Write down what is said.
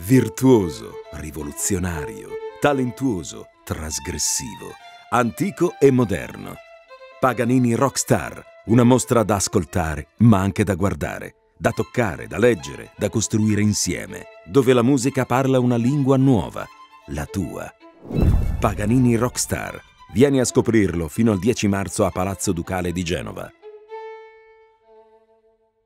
Virtuoso, rivoluzionario, talentuoso, trasgressivo, antico e moderno. Paganini Rockstar, una mostra da ascoltare ma anche da guardare, da toccare, da leggere, da costruire insieme, dove la musica parla una lingua nuova, la tua. Paganini Rockstar. Vieni a scoprirlo fino al 10 marzo a Palazzo Ducale di Genova.